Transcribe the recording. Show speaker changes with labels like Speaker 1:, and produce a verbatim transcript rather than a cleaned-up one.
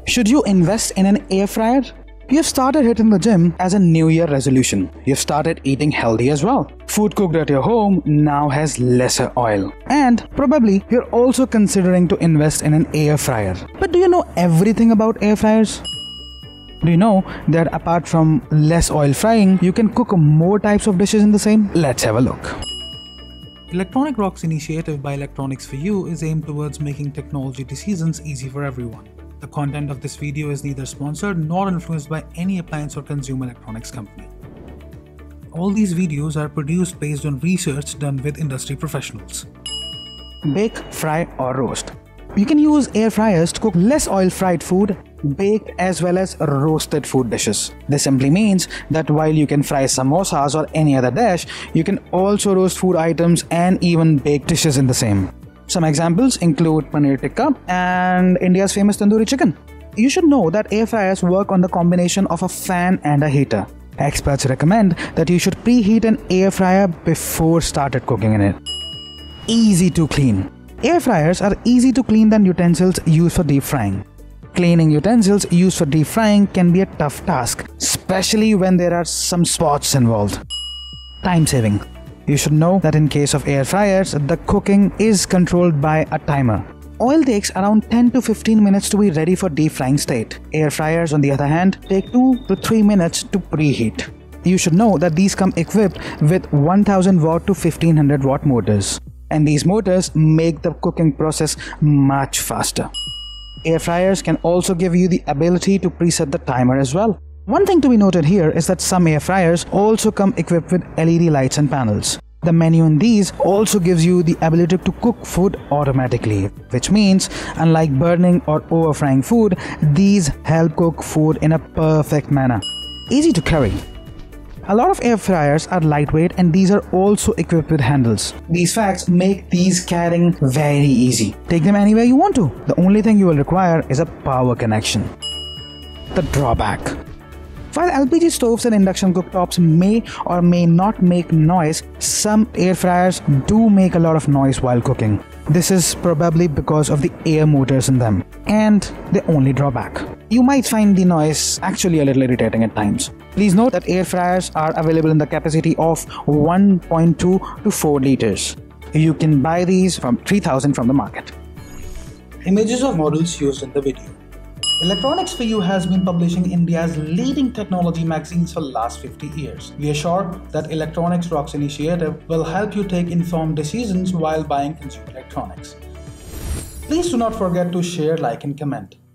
Speaker 1: Should you invest in an air fryer? You've started hitting the gym as a New Year resolution. You've started eating healthy as well. Food cooked at your home now has lesser oil. And probably you're also considering to invest in an air fryer. But do you know everything about air fryers? Do you know that apart from less oil frying, you can cook more types of dishes in the same? Let's have a look.
Speaker 2: Electronic Rocks initiative by Electronics for You is aimed towards making technology decisions easy for everyone. The content of this video is neither sponsored nor influenced by any appliance or consumer electronics company. All these videos are produced based on research done with industry professionals.
Speaker 1: Bake, fry or roast. You can use air fryers to cook less oil fried food, baked as well as roasted food dishes. This simply means that while you can fry samosas or any other dish, you can also roast food items and even bake dishes in the same. Some examples include paneer tikka and India's famous tandoori chicken. You should know that air fryers work on the combination of a fan and a heater. Experts recommend that you should preheat an air fryer before started cooking in it. Easy to clean. Air fryers are easy to clean than utensils used for deep frying. Cleaning utensils used for deep frying can be a tough task, especially when there are some spots involved. Time saving. You should know that in case of air fryers, the cooking is controlled by a timer. Oil takes around ten to fifteen minutes to be ready for deep frying state. Air fryers, on the other hand, take two to three minutes to preheat. You should know that these come equipped with one thousand watt to fifteen hundred watt motors. And these motors make the cooking process much faster. Air fryers can also give you the ability to preset the timer as well. One thing to be noted here is that some air fryers also come equipped with L E D lights and panels. The menu in these also gives you the ability to cook food automatically, which means unlike burning or over frying food, these help cook food in a perfect manner. Easy to carry. A lot of air fryers are lightweight and these are also equipped with handles. These facts make these carrying very easy. Take them anywhere you want to. The only thing you will require is a power connection. The drawback. While L P G stoves and induction cooktops may or may not make noise, some air fryers do make a lot of noise while cooking. This is probably because of the air motors in them and the only drawback. You might find the noise actually a little irritating at times. Please note that air fryers are available in the capacity of one point two to four liters. You can buy these from three thousand from the market.
Speaker 2: Images of models used in the video. Electronics for You has been publishing India's leading technology magazines for the last fifty years. We are sure that Electronics Rocks initiative will help you take informed decisions while buying consumer electronics. Please do not forget to share, like and comment.